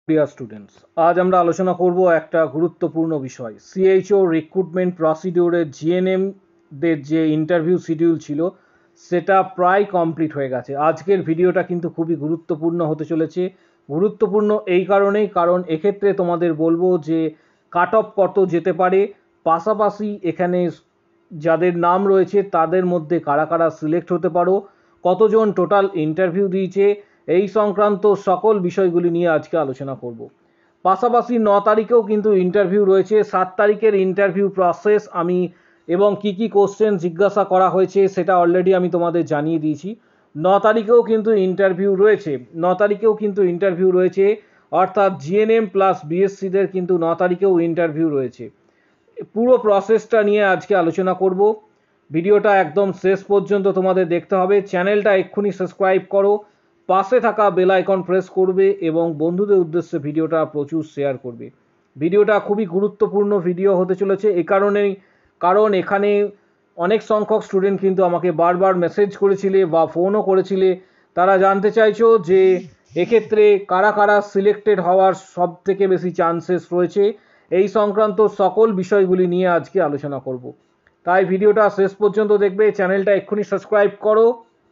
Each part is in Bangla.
ডিয়ার স্টুডেন্টস, আজ আমরা আলোচনা করব একটা গুরুত্বপূর্ণ বিষয়। সিএইচও রিক্রুটমেন্ট প্রসিডিউরে জিএনএম দের যে ইন্টারভিউ শিডিউল ছিল সেটা প্রায় কমপ্লিট হয়ে গেছে। আজকের ভিডিওটা কিন্তু খুবই গুরুত্বপূর্ণ হতে চলেছে। গুরুত্বপূর্ণ এই কারণেই, কারণ এক্ষেত্রে তোমাদের বলবো যে কাট অফ কত যেতে পারে, পাশাপাশি এখানে যাদের নাম রয়েছে তাদের মধ্যে কারা কারা সিলেক্ট হতে পারো, কতজন টোটাল ইন্টারভিউ দিয়েছে, এই সংক্রান্ত সকল বিষয়গুলি নিয়ে আজকে আলোচনা করব। পাশাপাশি 9 তারিখেও কিন্তু ইন্টারভিউ রয়েছে। 7 তারিখের ইন্টারভিউ প্রসেস আমি এবং কি কোশ্চেন জিজ্ঞাসা করা হয়েছে সেটা অলরেডি আমি তোমাদের জানিয়ে দিয়েছি। 9 তারিখেও কিন্তু ইন্টারভিউ রয়েছে। 9 তারিখেও কিন্তু ইন্টারভিউ রয়েছে, অর্থাৎ জিএনএম প্লাস বিএসসিদের কিন্তু 9 তারিখেও ইন্টারভিউ রয়েছে। পুরো প্রসেসটা নিয়ে আজকে আলোচনা করব। ভিডিওটা একদম শেষ পর্যন্ত তোমাদের দেখতে হবে। চ্যানেলটা এক্ষুনি সাবস্ক্রাইব করো, পাশে থাকা বেল আইকন প্রেস করবে এবং বন্ধুদের উদ্দেশ্যে ভিডিওটা প্রচুর শেয়ার করবে। ভিডিওটা খুবই গুরুত্বপূর্ণ ভিডিও হতে চলেছে এই কারণেই, কারণ এখানে অনেক সংখ্যক স্টুডেন্ট কিন্তু আমাকে বারবার মেসেজ করেছিলে বা ফোনও করেছিলে। তারা জানতে চাইছো যে এক্ষেত্রে কারা কারা সিলেক্টেড হওয়ার সব থেকে বেশি চান্সেস রয়েছে। এই সংক্রান্ত সকল বিষয়গুলি নিয়ে আজকে আলোচনা করব। তাই ভিডিওটা শেষ পর্যন্ত দেখবে। চ্যানেলটা এক্ষুনি সাবস্ক্রাইব করো।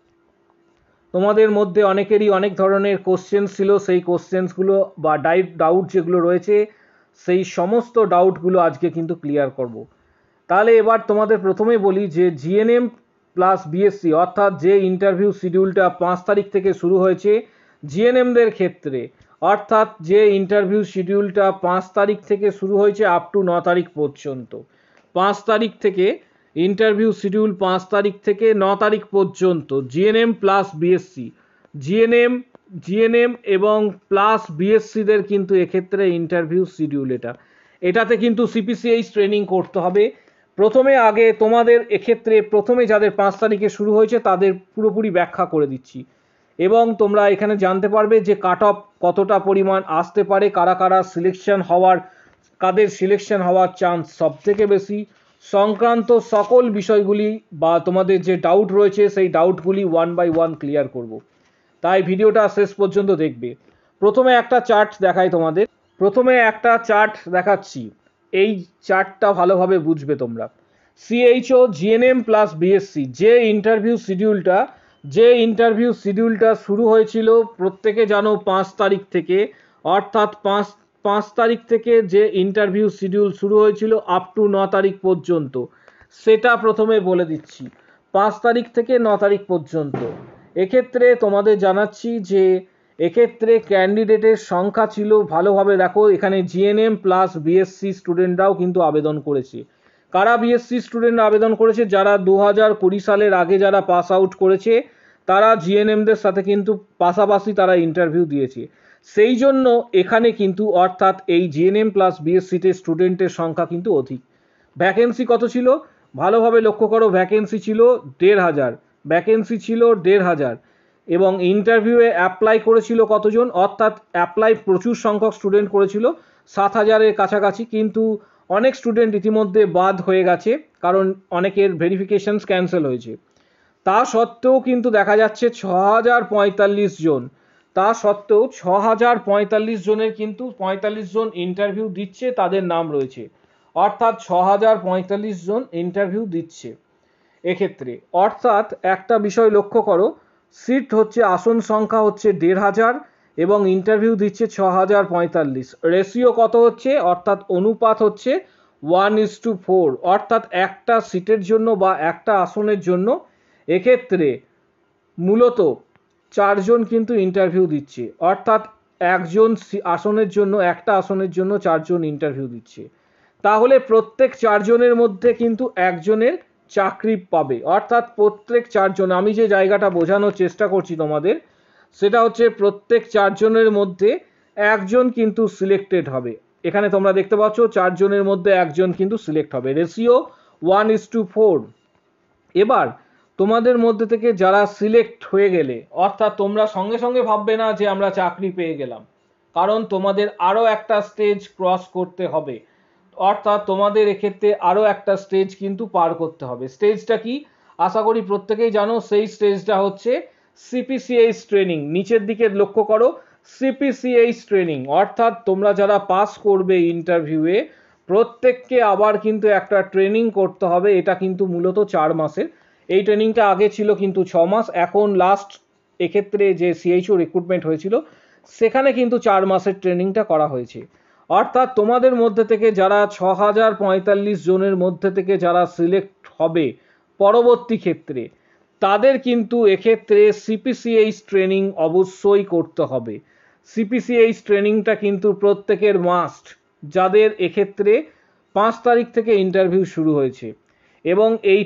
তোমাদের মধ্যে অনেকেরই অনেক ধরনের কোশ্চেন ছিল, সেই কোশ্চেন্সগুলো বা ডাউট যেগুলো রয়েছে সেই সমস্ত ডাউটগুলো আজকে কিন্তু ক্লিয়ার করব। তাহলে এবার তোমাদের প্রথমে বলি যে জিএনএম প্লাস বিএসসি অর্থাৎ যে ইন্টারভিউ শিডিউলটা 5 তারিখ থেকে শুরু হয়েছে জিএনএমদের ক্ষেত্রে, অর্থাৎ যে ইন্টারভিউ শিডিউলটা 5 তারিখ থেকে শুরু হয়েছে আপ টু 9 তারিখ পর্যন্ত। 5 তারিখ থেকে ইন্টারভিউ শিডিউল 5 তারিখ থেকে 9 তারিখ পর্যন্ত জিএনএম প্লাস বিএসসি, জিএনএম এবং প্লাস বিএসসিদের কিন্তু এক্ষেত্রে ইন্টারভিউ শিডিউল এটাতে কিন্তু সিপিসিএইচ ট্রেনিং করতে হবে। প্রথমে আগে তোমাদের এক্ষেত্রে প্রথমে যাদের 5 তারিখে শুরু হয়েছে তাদের পুরোপুরি ব্যাখ্যা করে দিচ্ছি এবং তোমরা এখানে জানতে পারবে যে কাট অফ কতটা পরিমাণ আসতে পারে, কারা কারা সিলেকশন হওয়ার, কাদের সিলেকশন হওয়ার চান্স সব থেকে বেশি সংক্রান্ত সকল বিষয়গুলি বা তোমাদের যে ডাউট রয়েছে সেই ডাউটগুলি ওয়ান বাই ওয়ান ক্লিয়ার করব। তাই ভিডিওটা শেষ পর্যন্ত দেখবে। প্রথমে একটা চার্ট দেখাই তোমাদের, প্রথমে একটা চার্ট দেখাচ্ছি, এই চার্টটা ভালোভাবে বুঝবে তোমরা। সিএইচও জিএনএম প্লাস বিএসসি যে ইন্টারভিউ শিডিউলটা শুরু হয়েছিল প্রত্যেকে জানো 5 তারিখ থেকে, অর্থাৎ 5 তারিখ থেকে যে ইন্টারভিউ শিডিউল শুরু হয়েছিল আপ টু 9 তারিখ পর্যন্ত, সেটা প্রথমে বলে দিচ্ছি। 5 তারিখ থেকে 9 তারিখ পর্যন্ত এক্ষেত্রে তোমাদের জানাচ্ছি যে এক্ষেত্রে ক্যান্ডিডেটের সংখ্যা ছিল, ভালোভাবে দেখো এখানে জিএনএম প্লাস বিএসসি স্টুডেন্টরাও কিন্তু আবেদন করেছে। কারা বিএসসি স্টুডেন্ট আবেদন করেছে? যারা 2020 সালের আগে যারা পাস আউট করেছে তারা জিএনএমদের সাথে কিন্তু পাশাপাশি তারা ইন্টারভিউ দিয়েছে। সেই জন্য এখানে কিন্তু অর্থাৎ এই জিএনএম প্লাস বিএসসিতে স্টুডেন্টের সংখ্যা কিন্তু অধিক। ভ্যাকেন্সি কত ছিল ভালোভাবে লক্ষ্য করো, ভ্যাকেন্সি ছিল 1,500, ভ্যাকেন্সি ছিল 1,500 এবং ইন্টারভিউয়ে অ্যাপ্লাই করেছিল কতজন, অর্থাৎ অ্যাপ্লাই প্রচুর সংখ্যক স্টুডেন্ট করেছিল 7,000-এর কাছাকাছি, কিন্তু অনেক স্টুডেন্ট ইতিমধ্যে বাদ হয়ে গেছে কারণ অনেকের ভেরিফিকেশনস ক্যান্সেল হয়েছে। তা সত্ত্বেও কিন্তু দেখা যাচ্ছে 6,045 জন, তা সত্ত্বেও 6,045 জনের কিন্তু 45 জন ইন্টারভিউ দিচ্ছে, তাদের নাম রয়েছে, অর্থাৎ 6,045 জন ইন্টারভিউ দিচ্ছে এক্ষেত্রে। অর্থাৎ একটা বিষয় লক্ষ্য করো, সিট হচ্ছে, আসন সংখ্যা হচ্ছে 1,500 এবং ইন্টারভিউ দিচ্ছে 6,045। রেশিও কত হচ্ছে, অর্থাৎ অনুপাত হচ্ছে 1:4, অর্থাৎ একটা সিটের জন্য বা একটা আসনের জন্য এক্ষেত্রে মূলত 4 জন কিন্তু ইন্টারভিউ দিচ্ছে, অর্থাৎ একজন আসনের জন্য, একটা আসনের জন্য 4 জন ইন্টারভিউ দিচ্ছে। তাহলে প্রত্যেক 4 জনের মধ্যে কিন্তু একজনের চাকরি পাবে, অর্থাৎ প্রত্যেক 4 জন, আমি যে জায়গাটা বোঝানোর চেষ্টা করছি তোমাদের সেটা হচ্ছে প্রত্যেক 4 জনের মধ্যে একজন কিন্তু সিলেক্টেড হবে। এখানে তোমরা দেখতে পাচ্ছ 4 জনের মধ্যে একজন কিন্তু সিলেক্ট হবে, রেশিও 1:4। এবার তোমাদের মধ্যে থেকে যারা সিলেক্ট হয়ে গেলে, অর্থাৎ তোমরা সঙ্গে সঙ্গে ভাববে না যে আমরা চাকরি পেয়ে গেলাম, কারণ তোমাদের আরও একটা স্টেজ ক্রস করতে হবে, অর্থাৎ তোমাদের এক্ষেত্রে আরও একটা স্টেজ কিন্তু পার করতে হবে। স্টেজটা কি আশা করি প্রত্যেকেই জানো, সেই স্টেজটা হচ্ছে সিপিসিএইচ ট্রেনিং। নিচের দিকে লক্ষ্য করো, সিপিসিএইচ ট্রেনিং, অর্থাৎ তোমরা যারা পাস করবে ইন্টারভিউয়ে প্রত্যেককে আবার কিন্তু একটা ট্রেনিং করতে হবে। এটা কিন্তু মূলত 4 মাসের। এই ট্রেনিংটা আগে ছিল কিন্তু 6 মাস, এখন লাস্ট এক্ষেত্রে যে সিএইচও রিক্রুটমেন্ট হয়েছিল সেখানে কিন্তু 4 মাসের ট্রেনিংটা করা হয়েছে। অর্থাৎ তোমাদের মধ্যে থেকে যারা 6045 জনের মধ্যে থেকে যারা সিলেক্ট হবে পরবর্তী ক্ষেত্রে, তাদের কিন্তু এক্ষেত্রে সিপিসিএইচ ট্রেনিং অবশ্যই করতে হবে। সিপিসিএইচ ট্রেনিংটা কিন্তু প্রত্যেকের মাস্ট, যাদের এক্ষেত্রে 5 তারিখ থেকে ইন্টারভিউ শুরু হয়েছে। এবং এই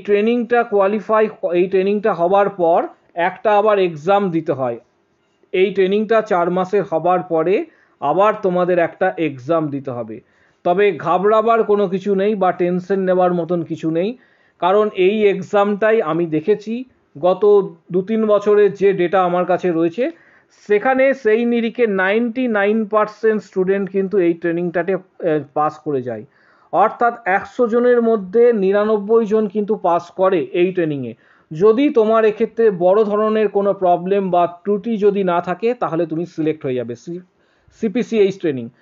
ট্রেনিংটা হবার পর একটা আবার এক্সাম দিতে হয়। এই ট্রেনিংটা 4 মাসের হবার পরে আবার তোমাদের একটা এক্সাম দিতে হবে। তবে ঘাবড়াবার কোনো কিছু নেই বা টেনশন নেওয়ার মতন কিছু নেই, কারণ এই এক্সামটাই আমি দেখেছি গত 2-3 বছরের যে ডেটা আমার কাছে রয়েছে সেখানে সেই নিরিখে 99% স্টুডেন্ট কিন্তু এই ট্রেনিংটাতে পাস করে যায়। অর্থাৎ 100 জনের মধ্যে 99 জন কিন্তু পাস করে এই ট্রেনিংয়ে। যদি তোমার এক্ষেত্রে বড় ধরনের কোনো প্রবলেম বা ত্রুটি যদি না থাকে তাহলে তুমি সিলেক্ট হয়ে যাবে। সিপিসিএইচ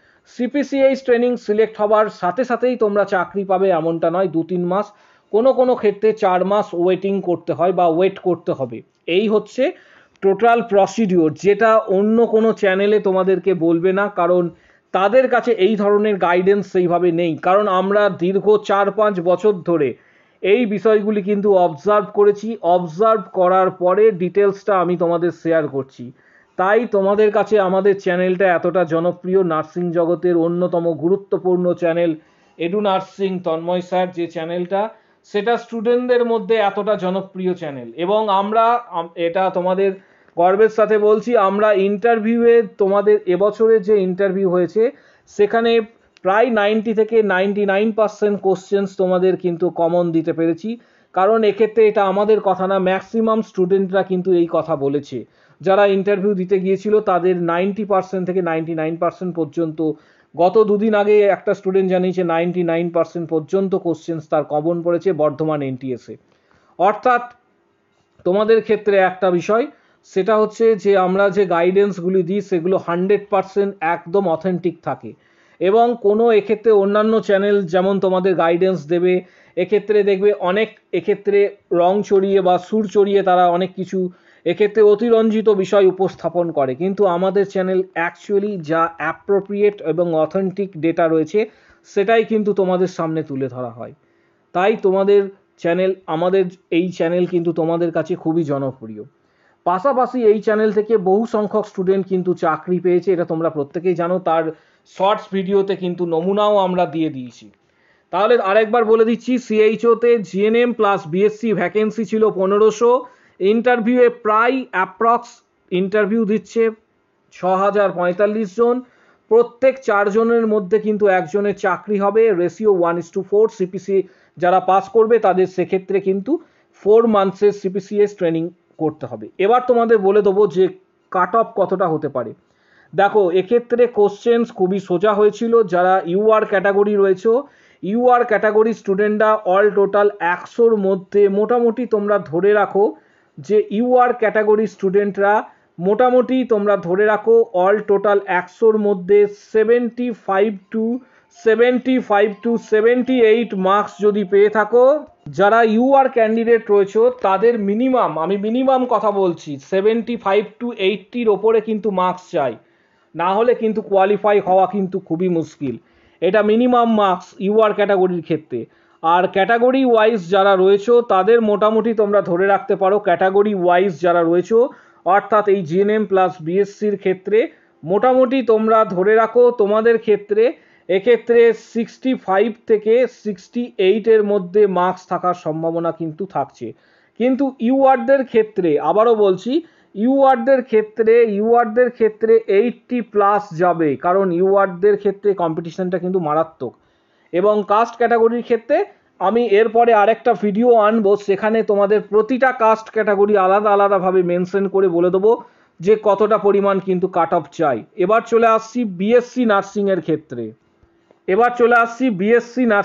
ট্রেনিং সিলেক্ট হবার সাথে সাথেই তোমরা চাকরি পাবে এমনটা নয়, 2-3 মাস, কোনো ক্ষেত্রে 4 মাস ওয়েটিং করতে হয় বা ওয়েট করতে হবে। এই হচ্ছে টোটাল প্রসিডিওর, যেটা অন্য কোনো চ্যানেলে তোমাদেরকে বলবে না, কারণ তাদের কাছে এই ধরনের গাইডেন্স সেইভাবে নেই। কারণ আমরা দীর্ঘ 4-5 বছর ধরে এই বিষয়গুলি কিন্তু অবজার্ভ করেছি, অবজার্ভ করার পরে ডিটেলসটা আমি তোমাদের শেয়ার করছি। তাই তোমাদের কাছে আমাদের চ্যানেলটা এতটা জনপ্রিয়। নার্সিং জগতের অন্যতম গুরুত্বপূর্ণ channel edu nursing Tanmoy sir যে চ্যানেলটা, সেটা স্টুডেন্টদের মধ্যে এতটা জনপ্রিয় চ্যানেল। এবং আমরা এটা তোমাদের গর্বের সাথে বলছি, আমরা ইন্টারভিউয়ে তোমাদের এবছরে যে ইন্টারভিউ হয়েছে সেখানে প্রায় 90 থেকে 99% কোশ্চেন্স তোমাদের কিন্তু কমন দিতে পেরেছি। কারণ এক্ষেত্রে এটা আমাদের কথা না, ম্যাক্সিমাম স্টুডেন্টরা কিন্তু এই কথা বলেছে। যারা ইন্টারভিউ দিতে গিয়েছিল তাদের 90% থেকে 99% পর্যন্ত, গত 2 দিন আগে একটা স্টুডেন্ট জানিয়েছে 99% পর্যন্ত কোশ্চেন্স তার কমন পড়েছে বর্ধমান এনটিএসে। অর্থাৎ তোমাদের ক্ষেত্রে একটা বিষয়, সেটা হচ্ছে যে আমরা যে গাইডেন্সগুলি দিই সেগুলো 100% একদম অথেন্টিক থাকে। এবং কোনো এক্ষেত্রে অন্যান্য চ্যানেল যেমন তোমাদের গাইডেন্স দেবে, এক্ষেত্রে দেখবে অনেক এক্ষেত্রে রং চড়িয়ে বা সুর চড়িয়ে তারা অনেক কিছু এক্ষেত্রে অতিরঞ্জিত বিষয় উপস্থাপন করে, কিন্তু আমাদের চ্যানেল অ্যাকচুয়ালি যা অ্যাপ্রোপ্রিয়েট এবং অথেন্টিক ডেটা রয়েছে সেটাই কিন্তু তোমাদের সামনে তুলে ধরা হয়। তাই আমাদের এই চ্যানেল কিন্তু তোমাদের কাছে খুবই জনপ্রিয়। পাশাপাশি এই চ্যানেল থেকে বহু সংখ্যক স্টুডেন্ট কিন্তু চাকরি পেয়েছে, এটা তোমরা প্রত্যেকেই জানো। তার শর্টস ভিডিওতে কিন্তু নমুনাও আমরা দিয়ে দিয়েছি। তাহলে আরেকবার বলে দিচ্ছি, সিএইচওতে জিএনএম প্লাস বিএসসি ভ্যাকেন্সি ছিল 1500। ইন্টারভিউয়ে প্রায় অ্যাপ্রক্স ইন্টারভিউ দিচ্ছে 6045 জন। প্রত্যেক 4 জনের মধ্যে কিন্তু একজনের চাকরি হবে, রেশিও 1:4। সিপিসি যারা পাস করবে তাদের সেক্ষেত্রে কিন্তু 4 মান্থসের সিপিসিএস ট্রেনিং করতে হবে। এবার তোমাদের বলে দেবো যে কাট অফ কতটা হতে পারে। দেখো, এক্ষেত্রে কোশ্চেন্স খুবই সোজা হয়েছিল। যারা ইউআর ক্যাটাগরি রয়েছে, ইউআর ক্যাটাগরি স্টুডেন্টরা অল টোটাল 100-র মধ্যে মোটামুটি তোমরা ধরে রাখো যে ইউআর ক্যাটাগরি স্টুডেন্টরা মোটামুটি তোমরা ধরে রাখো অল টোটাল 100-র মধ্যে 75 to 78 মার্কস যদি পেয়ে থাকো। যারা ইউআর ক্যান্ডিডেট রয়েছে তাদের মিনিমাম, আমি মিনিমাম কথা বলছি, 75 to 80-র ওপরে কিন্তু মার্কস চাই, না হলে কিন্তু কোয়ালিফাই হওয়া কিন্তু খুবই মুশকিল। এটা মিনিমাম মার্কস ইউআর ক্যাটাগরির ক্ষেত্রে। আর ক্যাটাগরি ওয়াইজ যারা রয়েছে তাদের মোটামুটি তোমরা ধরে রাখতে পারো, ক্যাটাগরি ওয়াইজ যারা রয়েছে অর্থাৎ এই জিএনএম প্লাস বিএসসির ক্ষেত্রে মোটামুটি তোমরা ধরে রাখো তোমাদের ক্ষেত্রে এক্ষেত্রে 65 থেকে 68-এর মধ্যে মার্কস থাকার সম্ভাবনা কিন্তু থাকছে। কিন্তু ইউআরদের ক্ষেত্রে আবারও বলছি, ইউআরদের ক্ষেত্রে 80+ যাবে, কারণ ইউআরদের ক্ষেত্রে কম্পিটিশনটা কিন্তু মারাত্মক। এবং কাস্ট ক্যাটাগরির ক্ষেত্রে আমি এরপরে আরেকটা ভিডিও আনবো, সেখানে তোমাদের প্রতিটা কাস্ট ক্যাটাগরি আলাদা আলাদাভাবে মেনশন করে বলে দেবো যে কতটা পরিমাণ কিন্তু কাট অফ চাই। এবার চলে আসছি বিএসসি নার্সিংয়ের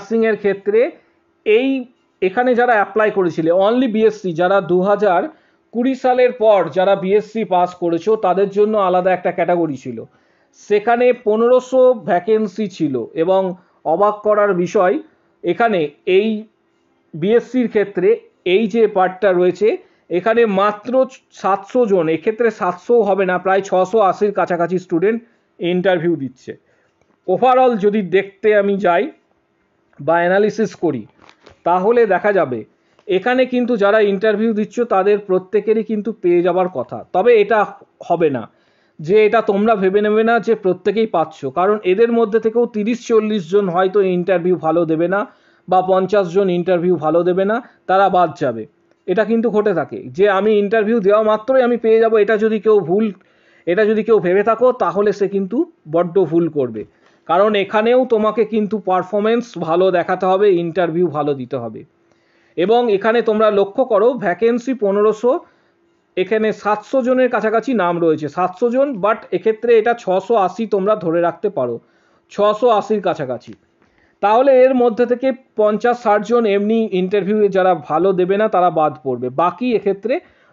ক্ষেত্রে। এখানে যারা অ্যাপ্লাই করেছিলে অনলি বিএসসি, যারা 20 সালের পর যারা বিএসসি পাস করেছো তাদের জন্য আলাদা একটা ক্যাটাগরি ছিল, সেখানে 1500 ভ্যাকেন্সি ছিল। এবং অবাক করার বিষয়, এখানে এই বিএসসির ক্ষেত্রে এই যে পার্টটা রয়েছে, এখানে মাত্র 700 জন, এক্ষেত্রে 700 হবে না, প্রায় 680-র কাছাকাছি স্টুডেন্ট ইন্টারভিউ দিচ্ছে। ওভারঅল যদি দেখতে আমি যাই বা অ্যানালিসিস করি, তাহলে দেখা যাবে এখানে কিন্তু যারা ইন্টারভিউ দিচ্ছ তাদের প্রত্যেকেরই কিন্তু পেয়ে যাবার কথা। তবে এটা হবে না যে, এটা তোমরা ভেবে নেবে না যে প্রত্যেকেই পাচ্ছ, কারণ এদের মধ্যে থেকেও 30-40 জন হয়তো ইন্টারভিউ ভালো দেবে না, বা 50 জন ইন্টারভিউ ভালো দেবে না, তারা বাদ যাবে। এটা কিন্তু ঘটে থাকে যে আমি ইন্টারভিউ দেওয়া মাত্রই আমি পেয়ে যাব, এটা যদি কেউ ভেবে থাকো তাহলে সে কিন্তু বড্ড ভুল করবে। কারণ এখানেও তোমাকে কিন্তু পারফরমেন্স ভালো দেখাতে হবে, ইন্টারভিউ ভালো দিতে হবে। এবং এখানে তোমরা লক্ষ্য করো, ভ্যাকেন্সি 1500, এখানে 700 জনের কাছাকাছি নাম রয়েছে, 700 জন, বাট এক্ষেত্রে এটা 680 তোমরা ধরে রাখতে পারো, 680-র কাছাকাছি। তাহলে এর মধ্যে থেকে 50-60 জন এমনি ইন্টারভিউ যারা ভালো দেবে না তারা বাদ পড়বে, বাকি এক্ষেত্রে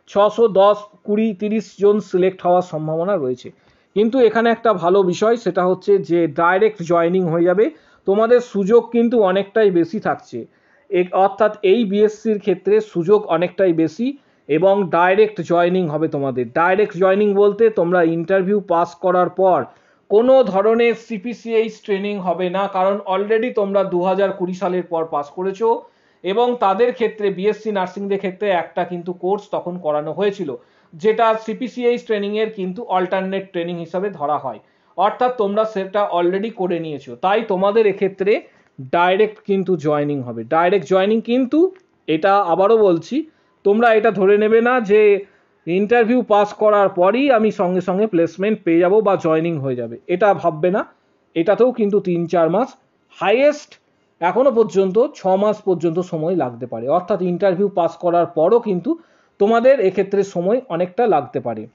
610, 20, 30 জন সিলেক্ট হওয়ার সম্ভাবনা রয়েছে। কিন্তু এখানে একটা ভালো বিষয়, সেটা হচ্ছে যে ডাইরেক্ট জয়েনিং হয়ে যাবে, তোমাদের সুযোগ কিন্তু অনেকটাই বেশি থাকছে। অর্থাৎ এই বিএসসির ক্ষেত্রে সুযোগ অনেকটাই বেশি এবং ডাইরেক্ট জয়েনিং হবে তোমাদের। ডাইরেক্ট জয়েনিং বলতে তোমরা ইন্টারভিউ পাস করার পর কোনো ধরনের সিপিসিএইচ ট্রেনিং হবে না, কারণ অলরেডি তোমরা 2020 সালের পর পাস করেছো এবং তাদের ক্ষেত্রে বিএসসি নার্সিংদের ক্ষেত্রে একটা কিন্তু কোর্স তখন করানো হয়েছিল, যেটা সিপিসিএইচ ট্রেনিংয়ের কিন্তু অল্টারনেট ট্রেনিং হিসাবে ধরা হয়। অর্থাৎ তোমরা সেটা অলরেডি করে নিয়েছো, তাই তোমাদের এক্ষেত্রে ডাইরেক্ট কিন্তু জয়েনিং হবে। ডাইরেক্ট জয়েনিং কিন্তু, এটা আবারও বলছি, তোমরা এটা ধরে নেবে না যে ইন্টারভিউ পাস করার পরই আমি সঙ্গে সঙ্গে প্লেসমেন্ট পেয়ে যাব বা জয়েনিং হয়ে যাবে, এটা ভাববে না। এটাতেও কিন্তু 3-4 মাস, হাইয়েস্ট এখনো পর্যন্ত 6 মাস পর্যন্ত সময় লাগতে পারে। অর্থাৎ ইন্টারভিউ পাস করার পরও কিন্তু তোমাদের এক্ষেত্রে সময় অনেকটা লাগতে পারে।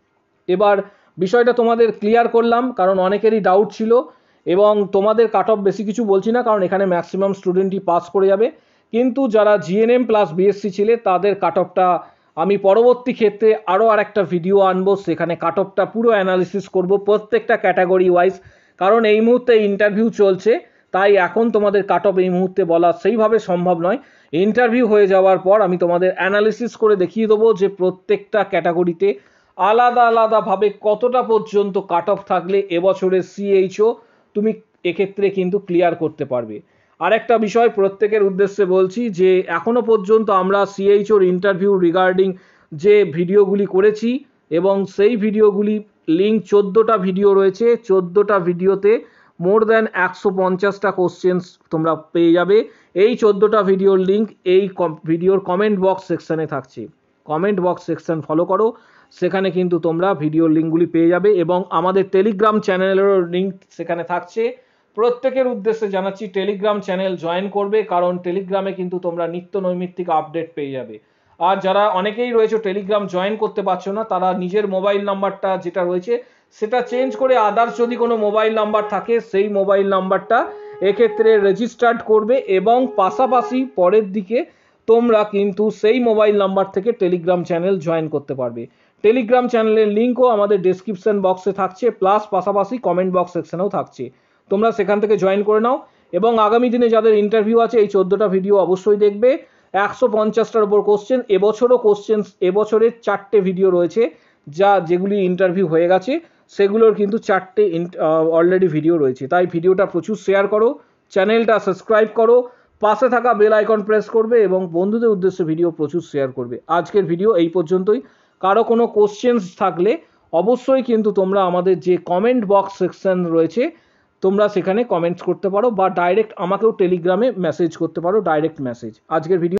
এবার বিষয়টা তোমাদের ক্লিয়ার করলাম, কারণ অনেকেরই ডাউট ছিল, এবং তোমাদের কাট অফ বেশি কিছু বলছি না, কারণ এখানে ম্যাক্সিমাম স্টুডেন্টই পাস করে যাবে। কিন্তু যারা জিএনএম প্লাস বিএসসি ছিলে তাদের কাট অফটা আমি পরবর্তী ক্ষেত্রে আরও আরেকটা ভিডিও আনবো, সেখানে কাট অফটা পুরো অ্যানালিসিস করব প্রত্যেকটা ক্যাটাগরি ওয়াইজ। কারণ এই মুহূর্তে ইন্টারভিউ চলছে, তাই এখন তোমাদের কাট অফ এই মুহূর্তে বলা সেইভাবে সম্ভব নয়। ইন্টারভিউ হয়ে যাওয়ার পর আমি তোমাদের অ্যানালিসিস করে দেখিয়ে দেবো যে প্রত্যেকটা ক্যাটাগরিতে আলাদা আলাদাভাবে কতটা পর্যন্ত কাট অফ থাকলে এবছরের সিএইচও তুমি এক্ষেত্রে কিন্তু ক্লিয়ার করতে পারবে। আরেকটা বিষয় প্রত্যেকের উদ্দেশ্যে বলছি যে এখনো পর্যন্ত আমরা সিএইচওর ইন্টারভিউ রিগার্ডিং যে ভিডিওগুলি করেছি, এবং সেই ভিডিওগুলি লিঙ্ক 14টা ভিডিও রয়েছে, 14টা ভিডিওতে মোর দ্যান 150টা কোশ্চেন্স তোমরা পেয়ে যাবে। এই 14টা ভিডিওর লিঙ্ক এই ভিডিওর কমেন্ট বক্স সেকশানে থাকছে। কমেন্ট বক্স সেকশন ফলো করো, সেখানে কিন্তু তোমরা ভিডিওর লিঙ্কগুলি পেয়ে যাবে, এবং আমাদের টেলিগ্রাম চ্যানেলেরও লিঙ্ক সেখানে থাকছে। প্রত্যেকের উদ্দেশ্যে জানাচ্ছি টেলিগ্রাম চ্যানেল জয়েন করবে, কারণ টেলিগ্রামে কিন্তু তোমরা নিত্য নৈমিত্তিক আপডেট পেয়ে যাবে। আর যারা অনেকেই রয়েছে টেলিগ্রাম জয়েন করতে পারছো না, তারা নিজের মোবাইল নাম্বারটা যেটা রয়েছে সেটা চেঞ্জ করে আদার্স যদি কোনো মোবাইল নাম্বার থাকে সেই মোবাইল নাম্বারটা এক্ষেত্রে রেজিস্টার্ড করবে, এবং পাশাপাশি পরের দিকে তোমরা কিন্তু সেই মোবাইল নাম্বার থেকে টেলিগ্রাম চ্যানেল জয়েন করতে পারবে। টেলিগ্রাম চ্যানেলের লিঙ্কও আমাদের ডেসক্রিপশন বক্সে থাকছে, প্লাস পাশাপাশি কমেন্ট বক্স সেকশনেও থাকছে, তোমরা সেখান থেকে জয়েন করে নাও। এবং আগামী দিনে যাদের ইন্টারভিউ আছে এই 14টা ভিডিও অবশ্যই দেখবে। 150টার উপর কোশ্চেন, এবছরের 4টে ভিডিও রয়েছে, যেগুলি ইন্টারভিউ হয়ে গেছে, সেগুলোর কিন্তু 4টে অলরেডি ভিডিও রয়েছে। তাই ভিডিওটা প্রচুর শেয়ার করো, চ্যানেলটা সাবস্ক্রাইব করো, পাশে থাকা বেল আইকন প্রেস করবে, এবং বন্ধুদের উদ্দেশ্যে ভিডিও প্রচুর শেয়ার করবে। আজকের ভিডিও এই পর্যন্তই। কারো কোনো কোশ্চেন্স থাকলে অবশ্যই কিন্তু তোমরা আমাদের যে কমেন্ট বক্স সেকশন রয়েছে তোমরা সেখানে কমেন্টস করতে পারো, বা ডাইরেক্ট আমাকেও টেলিগ্রামে মেসেজ করতে পারো, ডাইরেক্ট মেসেজ। আজকের ভিডিও